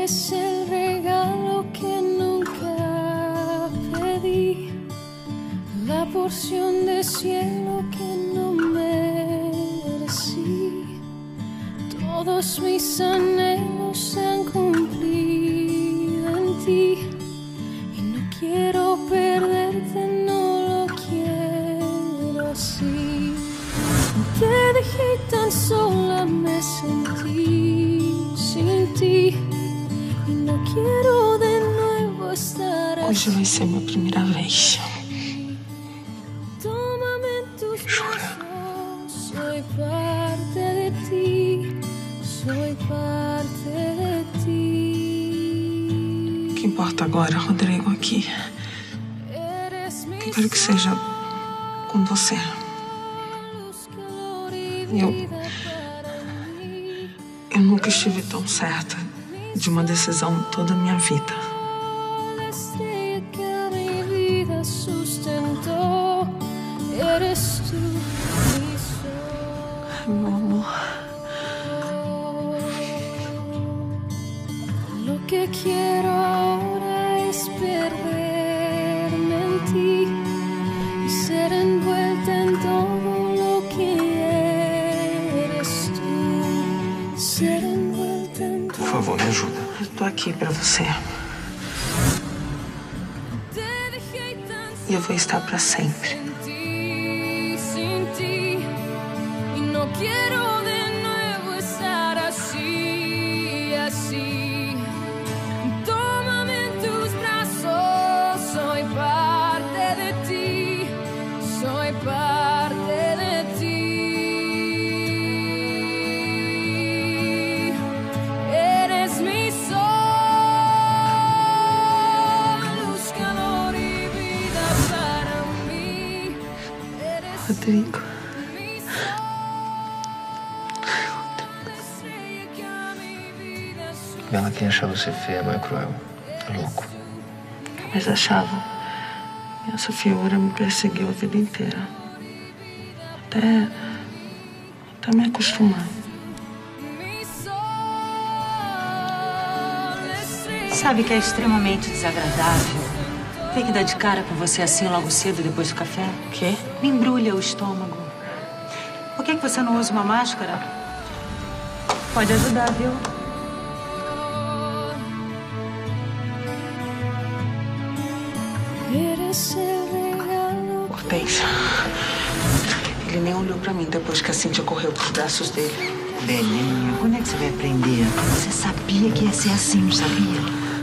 Eres el regalo que nunca pedí, la porción de cielo que no merecí. Todos mis anhelos se han cumplido en ti y no quiero perderte, no lo quiero así. Te dejé tan sola, me sentí sin ti e não quero de novo estar assim. Hoje vai ser minha primeira vez. Jura? Soy parte de ti, soy parte de ti. O que importa agora, Rodrigo, aqui? Quero que seja com você. Eu nunca estive tão certa de uma decisão toda a minha vida. Ai, meu amor. Lo que quiero ahora es perderme en ti y ser envuelta en todo lo que eres tú. Ser envuelta en todo. Por favor, me ajuda. Eu tô aqui pra você. E eu vou estar pra sempre. Sin ti, y no quiero de nuevo estar así, así. Tómame en tus brazos, soy parte de ti, soy parte de ti. Eres mi sol, luz, calor y vida para mí. Rodrigo. Bela, quem achar você feia não é cruel, é louco. Mas achavam. E essa figura me perseguiu a vida inteira. Até me acostumar. Sabe que é extremamente desagradável ter que dar de cara com você assim logo cedo depois do café? O quê? Me embrulha o estômago. Por que você não usa uma máscara? Pode ajudar, viu? Cortez. Ele nem olhou pra mim depois que a Cíntia correu pros braços dele. Belinha, quando é que você vai aprender? Você sabia que ia ser assim, não sabia?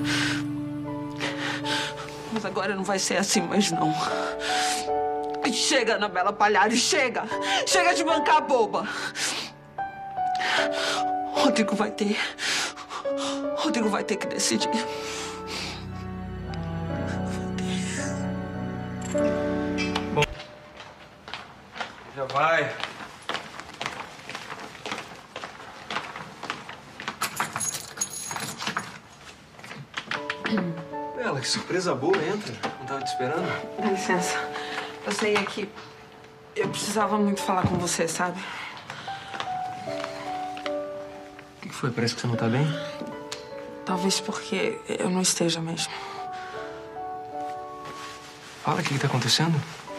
Mas agora não vai ser assim mais, não. Chega, Anabela Palhares, chega! Chega de bancar a boba! Rodrigo vai ter que decidir. Bom, já vai. Bela, que surpresa boa, entra. Não tava te esperando? Dá licença. Eu saí aqui. Eu precisava muito falar com você, sabe? O que foi? Parece que você não tá bem? Talvez porque eu não esteja mesmo. Fala, o que tá acontecendo?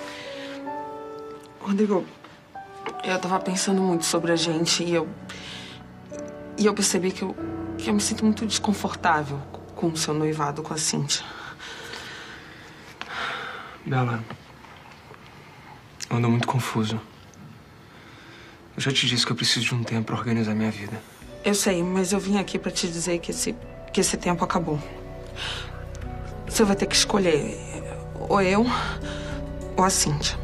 Rodrigo, eu tava pensando muito sobre a gente e eu percebi que eu me sinto muito desconfortável com o seu noivado com a Cíntia. Bela, eu ando muito confuso. Eu já te disse que eu preciso de um tempo pra organizar minha vida. Eu sei, mas eu vim aqui pra te dizer que esse tempo acabou. Você vai ter que escolher ou eu ou a Cíntia.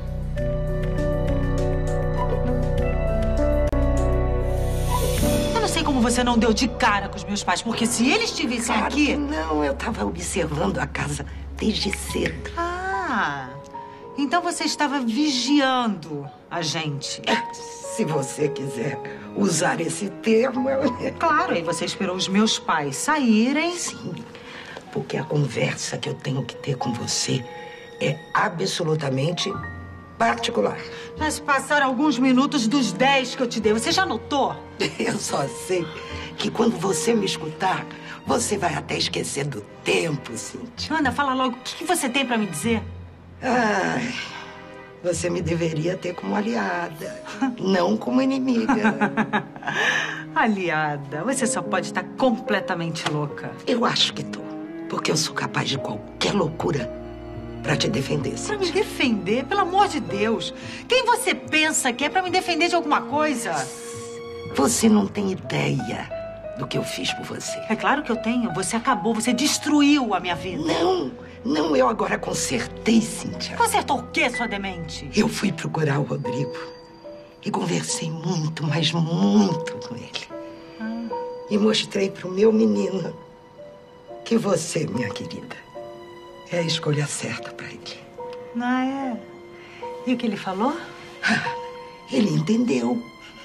Eu não sei como você não deu de cara com os meus pais, porque se eles estivessem Claro aqui... que não, eu tava observando a casa desde cedo. Ah, então você estava vigiando a gente. Se você quiser usar esse termo... Claro, aí você esperou os meus pais saírem. Sim, porque a conversa que eu tenho que ter com você é absolutamente particular. Já se passaram alguns minutos dos 10 que eu te dei. Você já notou? Eu só sei que quando você me escutar, você vai até esquecer do tempo, Cíntia. Anda, fala logo. O que você tem pra me dizer? Ai, você me deveria ter como aliada, não como inimiga. Aliada, você só pode estar completamente louca. Eu acho que tô, porque eu sou capaz de qualquer loucura pra te defender, Pra me Cíntia. defender? Pelo amor de Deus. Quem você pensa que é pra me defender de alguma coisa? Você não tem ideia do que eu fiz por você. É claro que eu tenho. Você acabou, você destruiu a minha vida. Não, eu agora consertei, Cíntia. Consertou o quê, sua demente? Eu fui procurar o Rodrigo e conversei muito, mas muito com ele. E mostrei pro meu menino que você, minha querida, é a escolha certa pra ele. Ah, é? E o que ele falou? Ele entendeu.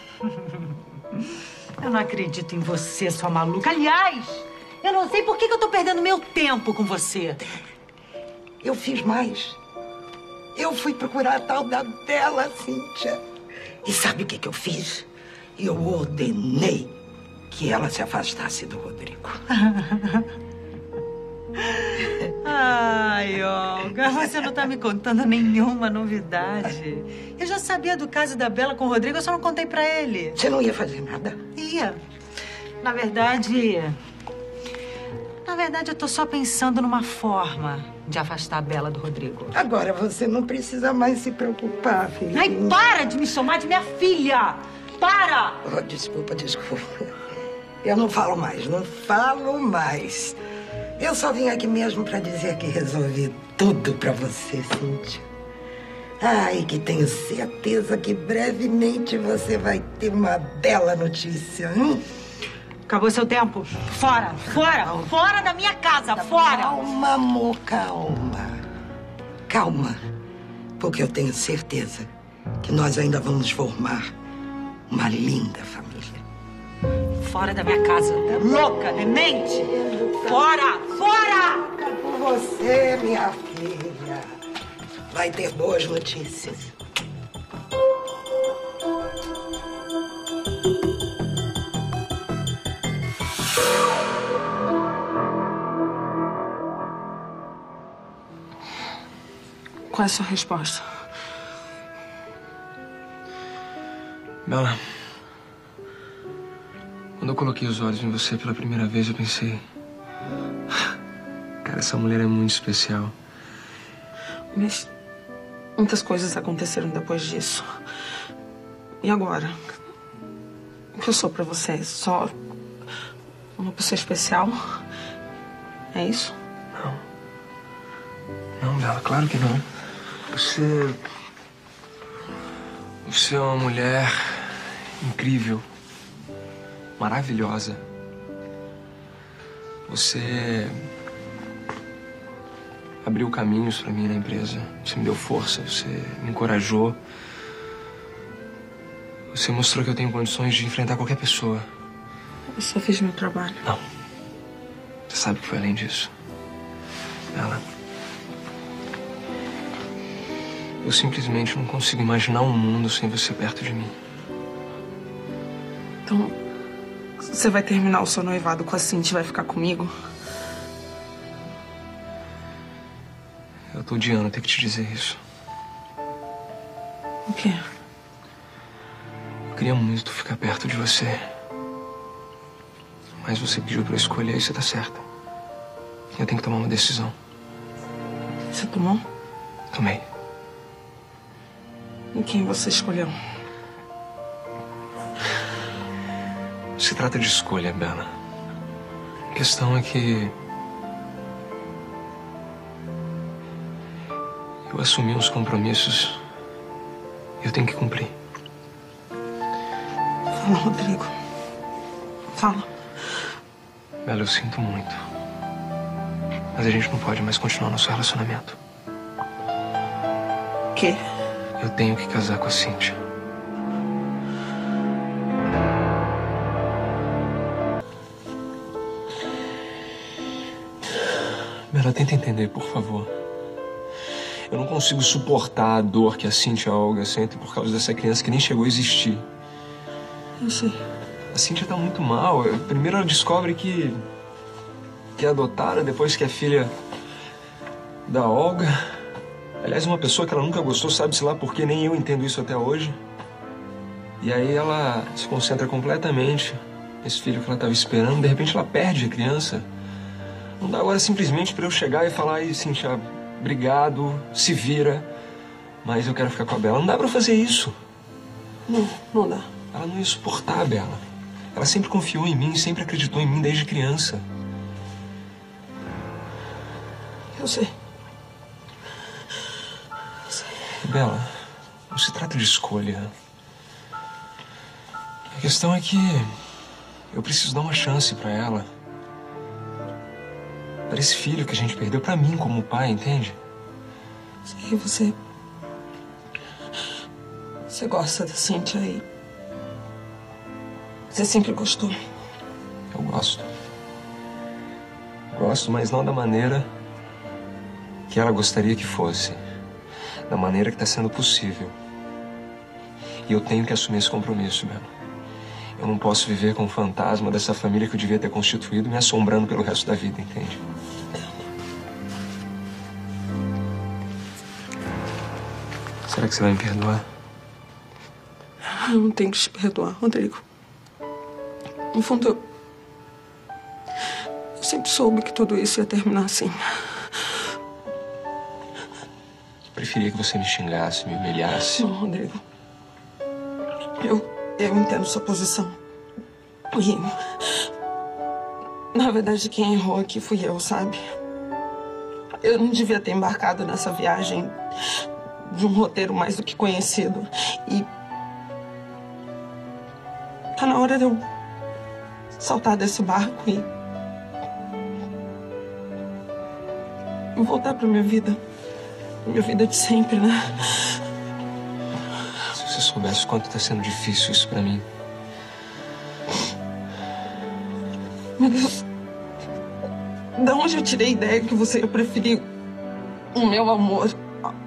Eu não acredito em você, sua maluca. Aliás, eu não sei por que eu tô perdendo meu tempo com você. Eu fiz mais. Eu fui procurar a tal da Bela, Cíntia. E sabe o que eu fiz? Eu ordenei que ela se afastasse do Rodrigo. Ai, Olga, você não tá me contando nenhuma novidade. Eu já sabia do caso da Bela com o Rodrigo, eu só não contei pra ele. Você não ia fazer nada? Ia. Na verdade, eu tô só pensando numa forma de afastar a Bela do Rodrigo. Agora você não precisa mais se preocupar, filha. Ai, para de me chamar de minha filha! Para! Oh, desculpa. Eu não falo mais. Eu só vim aqui mesmo pra dizer que resolvi tudo pra você, Cíntia. Ai, que tenho certeza que brevemente você vai ter uma bela notícia. Acabou seu tempo? Fora! Fora da minha casa! Fora! Calma, amor, calma. Porque eu tenho certeza que nós ainda vamos formar uma linda família. Fora da minha casa! Louca, demente! Fora! Por você, minha filha. Vai ter boas notícias. Qual é a sua resposta? Bela, quando eu coloquei os olhos em você pela primeira vez, eu pensei... Cara, essa mulher é muito especial. Mas muitas coisas aconteceram depois disso. E agora? O que eu sou pra você? Só uma pessoa especial? É isso? Não, Bela, claro que não. Você é uma mulher incrível, maravilhosa. Você abriu caminhos pra mim na empresa. Você me deu força, você me encorajou. Você mostrou que eu tenho condições de enfrentar qualquer pessoa. Eu só fiz meu trabalho. Não. Você sabe que foi além disso. Bela, eu simplesmente não consigo imaginar um mundo sem você perto de mim. Então, você vai terminar o seu noivado com a Cintia e vai ficar comigo? Eu tô odiando ter que te dizer isso. O quê? Eu queria muito ficar perto de você. Mas você pediu pra eu escolher e você tá certa. Eu tenho que tomar uma decisão. Você tomou? Tomei. E quem você escolheu? Se trata de escolha, Bela. A questão é que... eu assumi uns compromissos e eu tenho que cumprir. Fala, Rodrigo. Fala. Bela, eu sinto muito. Mas a gente não pode mais continuar nosso relacionamento. Quê? Eu tenho que casar com a Cíntia. Bela, tenta entender, por favor. Eu não consigo suportar a dor que a Cíntia e a Olga sentem por causa dessa criança que nem chegou a existir. Eu sei. A Cíntia tá muito mal. Primeiro ela descobre que é adotada, depois que é filha da Olga. Aliás, uma pessoa que ela nunca gostou, sabe-se lá por quê, nem eu entendo isso até hoje. E aí ela se concentra completamente nesse filho que ela estava esperando. De repente ela perde a criança. Não dá agora simplesmente para eu chegar e falar: "Aí, Cíntia, obrigado, se vira, mas eu quero ficar com a Bela." Não dá para fazer isso. Não dá. Ela não ia suportar a Bela. Ela sempre confiou em mim, sempre acreditou em mim desde criança. Eu sei. Bela, não se trata de escolha. A questão é que eu preciso dar uma chance pra ela. Para esse filho que a gente perdeu, pra mim como pai, entende? Sei, você gosta da Cíntia e você sempre gostou. Eu gosto. Gosto, mas não da maneira que ela gostaria que fosse. Da maneira que está sendo possível. E eu tenho que assumir esse compromisso, Bela. Eu não posso viver com o fantasma dessa família que eu devia ter constituído me assombrando pelo resto da vida, entende? Será que você vai me perdoar? Eu não tenho que te perdoar, Rodrigo. No fundo, eu sempre soube que tudo isso ia terminar assim. Preferia que você me xingasse, me humilhasse. Não, Rodrigo. Eu entendo sua posição. E, na verdade, quem errou aqui fui eu, sabe? Eu não devia ter embarcado nessa viagem de um roteiro mais do que conhecido. E tá na hora de eu saltar desse barco e voltar pra minha vida. Minha vida de sempre, né? Se você soubesse o quanto tá sendo difícil isso pra mim. Meu Deus. Da onde eu tirei a ideia que você ia preferir o meu amor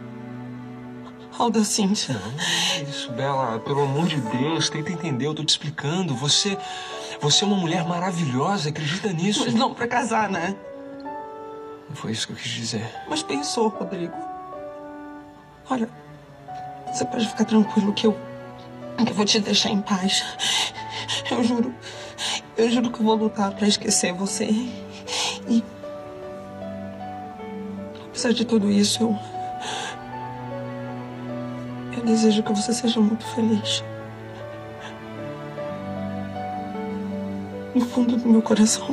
ao da Cíntia? Não é isso, Bela. Pelo amor de Deus, tenta entender. Eu tô te explicando. Você é uma mulher maravilhosa. Acredita nisso. Mas não pra casar, né? Não foi isso que eu quis dizer. Mas pensou, Rodrigo. Olha, você pode ficar tranquilo que eu vou te deixar em paz. Eu juro que eu vou lutar pra esquecer você. E apesar de tudo isso, eu desejo que você seja muito feliz. No fundo do meu coração.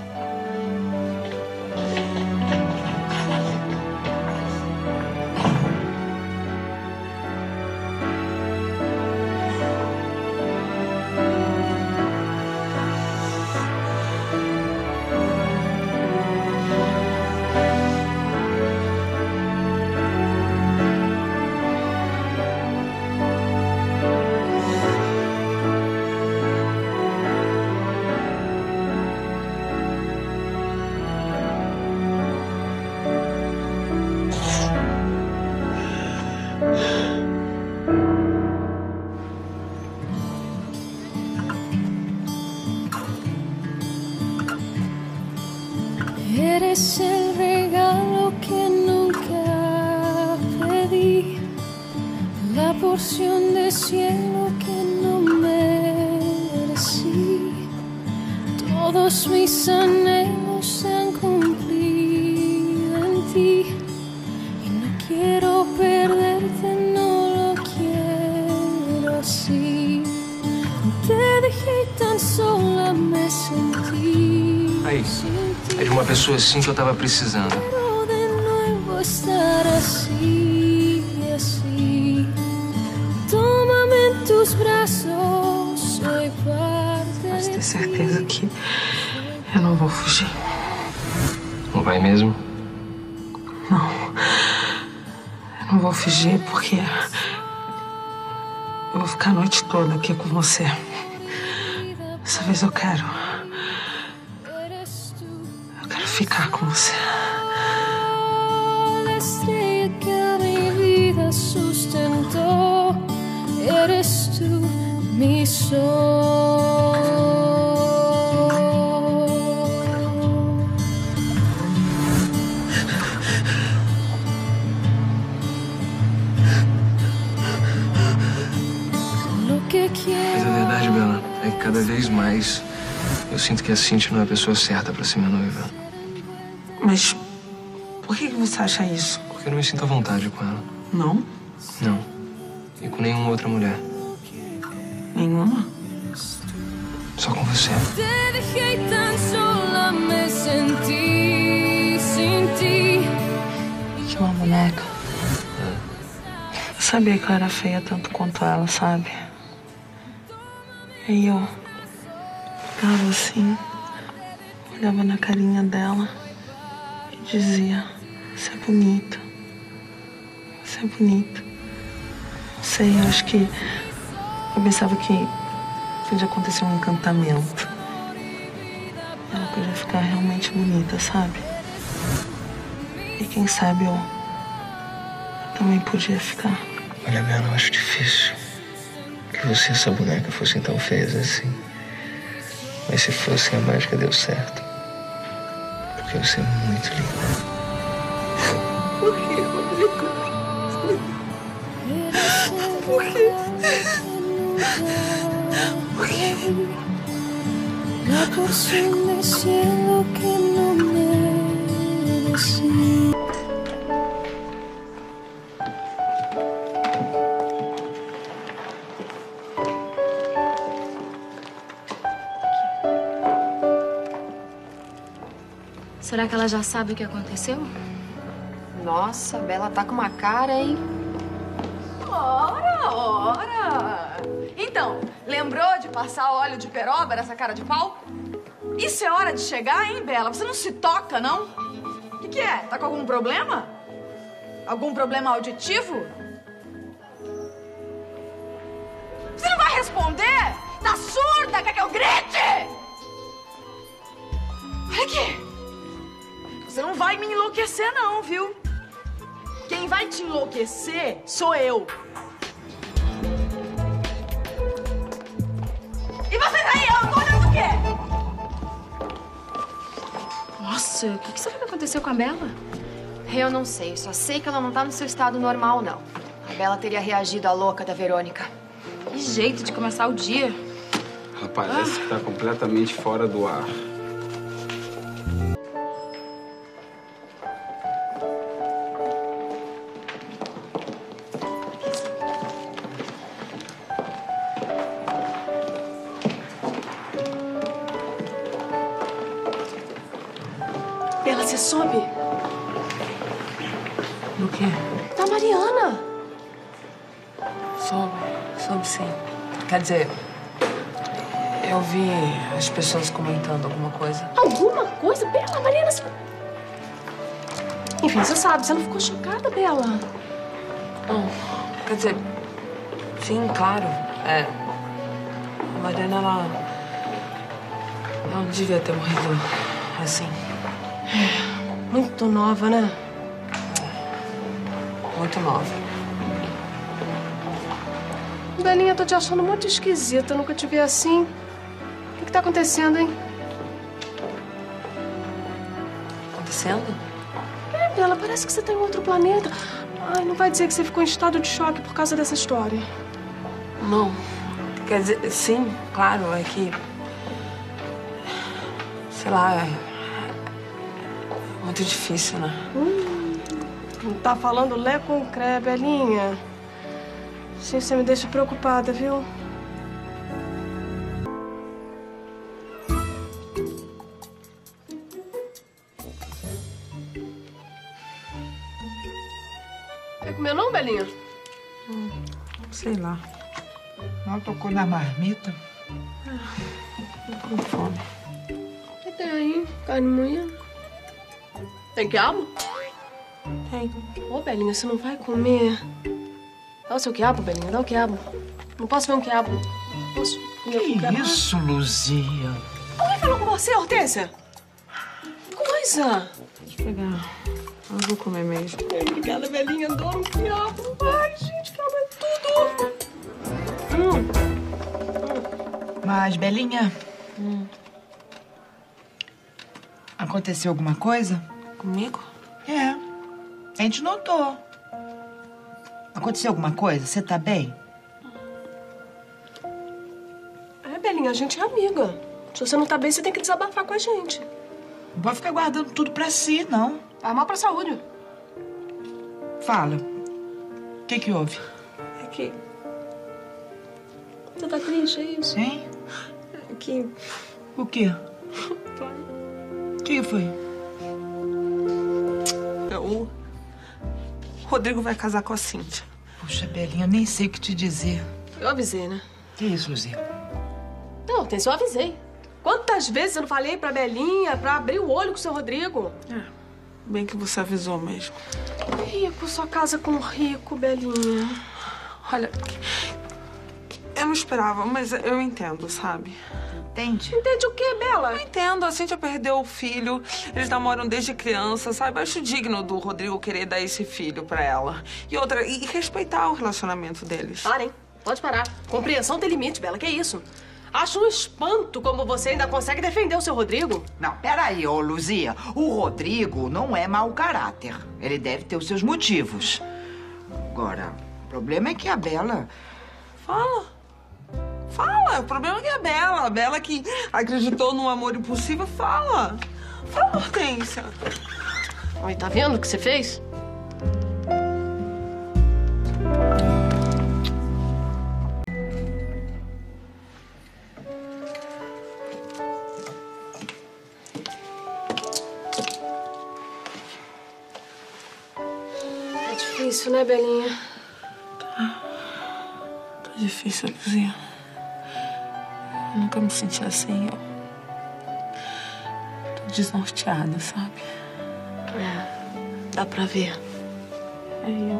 Eres el regalo que nunca pedí, la porción de cielo que no merecí. Todos mis anhelos se han cumplido en ti y no quiero perderte, no lo quiero así. Te dejé y tan sola me sentí. Aí, é de uma pessoa assim que eu tava precisando. Pero de nuevo estar así, así. Tómame en tus brazos, soy parte Pode de ter ti. certeza que eu não vou fugir. Não vai mesmo? Não. Eu não vou fugir porque eu vou ficar a noite toda aqui com você. Dessa vez eu quero ficar com você. La estrella que mi sol. Lo que quiero. Mas a verdade, Bela, é que cada vez mais eu sinto que a Cíntia não é a pessoa certa pra ser minha noiva. Mas por que você acha isso? Porque eu não me sinto à vontade com ela. Não? Não. E com nenhuma outra mulher. Nenhuma? Só com você. Te dejé y tan sola me sentí sin ti. Que uma boneca. Eu sabia que eu era feia tanto quanto ela, sabe? E aí eu ficava assim, olhava na carinha dela e dizia: você é bonita. Você é bonita. Não sei, eu acho que eu pensava que podia acontecer um encantamento. Ela podia ficar realmente bonita, sabe? E quem sabe eu também podia ficar. Olha, Bela, eu acho difícil que você e essa boneca fossem tão feias assim. Mas se fosse, a mágica deu certo. Porque você é muito linda. Por que, Rodrigo? Por quê? Por quê? La porción de cielo que no merecí. Será que ela já sabe o que aconteceu? Nossa, a Bela tá com uma cara, hein? Ora! Então, lembrou de passar óleo de peroba nessa cara de pau? Isso é hora de chegar, hein, Bela? Você não se toca, não? O que é? Tá com algum problema? Algum problema auditivo? Você não vai responder? Tá surda? Quer que eu grite? Olha aqui. Você não vai me enlouquecer, não, viu? Quem vai te enlouquecer sou eu. E vocês aí, eu tô olhando o quê? Nossa, o que será que aconteceu com a Bela? Eu não sei, só sei que ela não tá no seu estado normal, não. A Bela teria reagido à louca da Verônica. Que jeito de começar o dia. Ela parece que tá completamente fora do ar. Bela, você soube? Do quê? Da Mariana. Soube sim. Quer dizer, eu vi as pessoas comentando alguma coisa. Alguma coisa? Bela, Mariana... Enfim, você sabe, você não ficou chocada, Bela? Não, quer dizer, sim, claro. É. A Mariana, ela não devia ter morrido assim. Muito nova, né? Muito nova. Belinha, tô te achando muito esquisita. Nunca te vi assim. O que tá acontecendo, hein? Acontecendo? É, Bela, parece que você tá em outro planeta. Ai, não vai dizer que você ficou em estado de choque por causa dessa história. Não. Quer dizer, sim, claro, é que... Sei lá, é muito difícil, né? Não tá falando lé com cré, Belinha. Sim, você me deixa preocupada, viu? Quer comer não, Belinha? Sei lá. Mal tocou na marmita. Tô com fome. O que tem aí? Carne moída? Tem quiabo? Tem. Ô, Belinha, você não vai comer? Dá o seu quiabo, Belinha, dá o quiabo. Não posso ver um quiabo. Posso comer um quiabo? Isso, Luzia? Alguém falou com você, Hortência? Coisa! Deixa eu pegar. Eu vou comer mesmo. Obrigada, Belinha. Adoro um quiabo. Ai, gente, quiabo é tudo. Mas, Belinha... Aconteceu alguma coisa? Comigo? É. A gente notou. Aconteceu alguma coisa? Você tá bem? Belinha, a gente é amiga. Se você não tá bem, você tem que desabafar com a gente. Não pode ficar guardando tudo pra si, não. Tá mal pra saúde. Fala. O que houve? É que... Você tá triste, é isso? Hein? É que... O quê? O que foi? O Rodrigo vai casar com a Cíntia. Puxa, Belinha, eu nem sei o que te dizer. Eu avisei, né? Que isso, Luzia? Não, eu avisei. Quantas vezes eu não falei pra Belinha pra abrir o olho com o seu Rodrigo? Bem que você avisou mesmo. Rico, só casa com rico, Belinha. Olha, eu não esperava, mas eu entendo, sabe? Entende? Entende o quê, Bela? Eu entendo, a Cíntia perdeu o filho, eles namoram desde criança, sabe? Eu acho digno do Rodrigo querer dar esse filho pra ela. E respeitar o relacionamento deles. Parem, pode parar. Compreensão tem limite, Bela, que isso? Acho um espanto como você ainda consegue defender o seu Rodrigo. Não, peraí, ô Luzia. O Rodrigo não é mau caráter. Ele deve ter os seus motivos. Agora, o problema é que a Bela... Fala, o problema é que é a Bela que acreditou num amor impossível, fala, Hortência. Oi, tá vendo o que você fez? É difícil, né, Belinha? Tá difícil, Luzia. Eu nunca me senti assim, eu tô desnorteada, sabe? Dá pra ver. Eu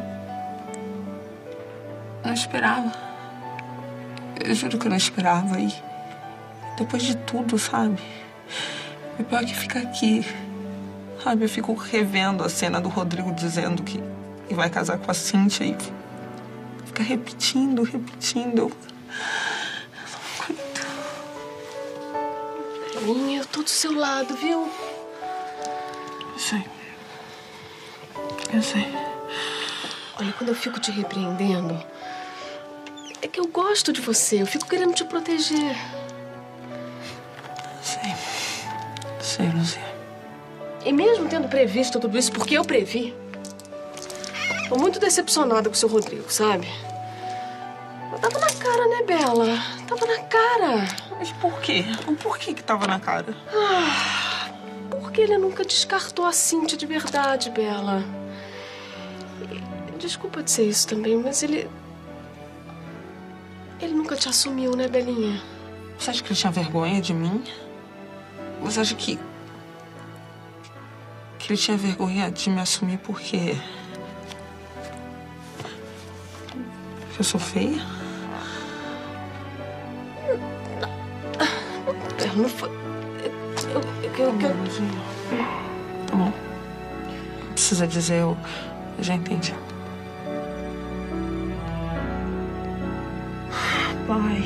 não esperava. Eu juro que eu não esperava. E depois de tudo, sabe? O pior é que fica aqui, sabe? Eu fico revendo a cena do Rodrigo dizendo que vai casar com a Cíntia e fica repetindo. Belinha, eu tô do seu lado, viu? Eu sei. Olha, quando eu fico te repreendendo, é que eu gosto de você. Eu fico querendo te proteger. Sei, Luzia. E mesmo tendo previsto tudo isso, porque eu previ, tô muito decepcionada com o seu Rodrigo, sabe? Mas tava na cara, né, Bela? Tava na cara. Mas por quê? Por que tava na cara? Porque ele nunca descartou a Cíntia de verdade, Bela. Desculpa dizer isso também, mas ele nunca te assumiu, né, Belinha? Você acha que ele tinha vergonha de mim? Você acha que ele tinha vergonha de me assumir porque eu sou feia? Não foi... Tá bom. Não precisa dizer, eu já entendi. Pai.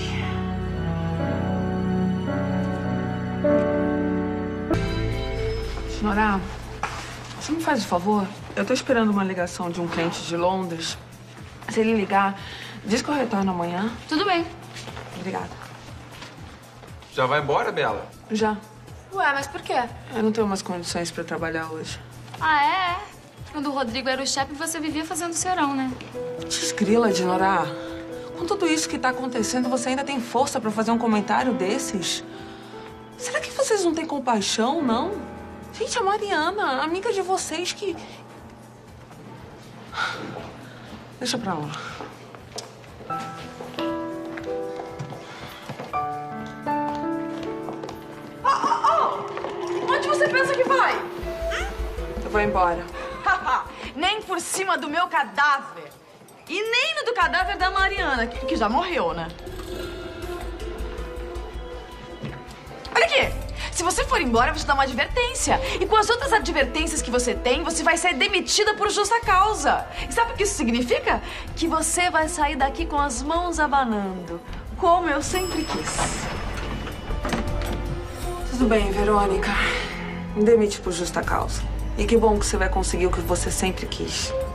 Senhora, você me faz um favor? Eu tô esperando uma ligação de um cliente de Londres. Se ele ligar, diz que eu retorno amanhã. Tudo bem. Obrigada. Já vai embora, Bela? Já. Ué, mas por quê? Eu não tenho mais condições pra trabalhar hoje. Ah, é? Quando o Rodrigo era o chefe, você vivia fazendo serão, né? Desgrila, Dinorá. Com tudo isso que tá acontecendo, você ainda tem força pra fazer um comentário desses? Será que vocês não têm compaixão, não? Gente, a Mariana, amiga de vocês que... Deixa pra lá. Onde você pensa que vai? Eu vou embora. Nem por cima do meu cadáver. E nem no do cadáver da Mariana, que já morreu, né? Olha aqui. Se você for embora, eu vou te dar uma advertência. E com as outras advertências que você tem, você vai ser demitida por justa causa. E sabe o que isso significa? Que você vai sair daqui com as mãos abanando. Como eu sempre quis. Tudo bem, Verônica. Demite por justa causa. E que bom que você vai conseguir o que você sempre quis.